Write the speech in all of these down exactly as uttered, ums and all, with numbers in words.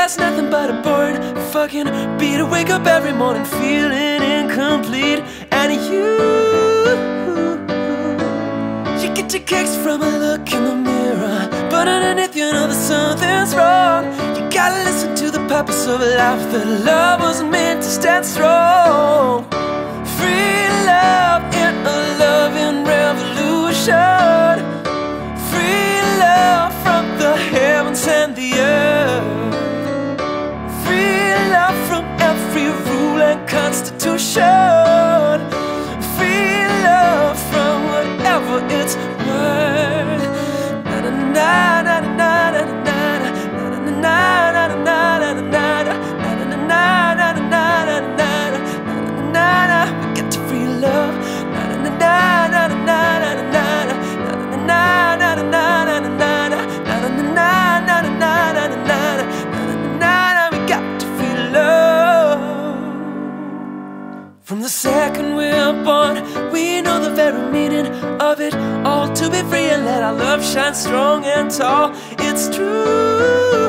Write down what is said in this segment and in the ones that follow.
life's nothing but a boring fucking beat. I wake up every morning feeling incomplete. And you, you get your kicks from a look in the mirror, but underneath you know that something's wrong. You gotta listen to the purpose of life, that love wasn't meant to stand strong. Free love in a loving revolution. Free love from the heavens and the earth. Free love from every rule and constitution. Free love from whatever it's worth. Na na na na na na na na na na na na na na. We get to free love. Na na na na na na na na. Na na na na na na na. Na na na na na na na na. We got to free love. From the second we're born, we know the very meaning of it all. To be free and let our love shine strong and tall. It's true.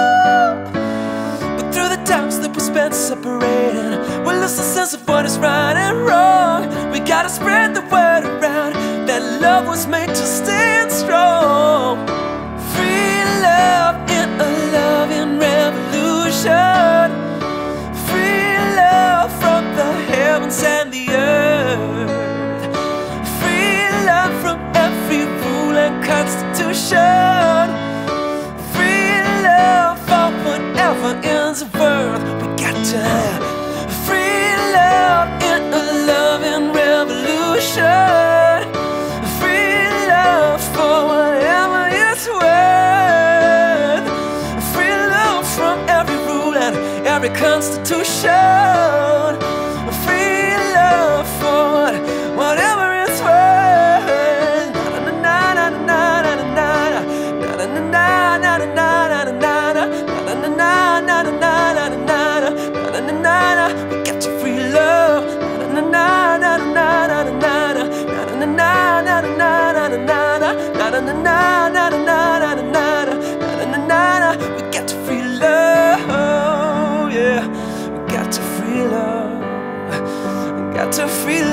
But through the times that we spent separated, we lost the sense of what is right and wrong. We gotta spread the word around that love was made to stand strong. Free love in a loving revolution. Free love from the heavens and the earth. Free love from every rule and constitution. Free love for whatever is worth. We got to have free love in a loving revolution. Free love for whatever it's worth. Free love from every rule and every constitution. Free love for whatever it's worth. Na na na na na na na na na na na na na na na na. We get to free love. Na na na na na na na na na na na na na na. We get to free love. Yeah, we got to free love. Got to free love.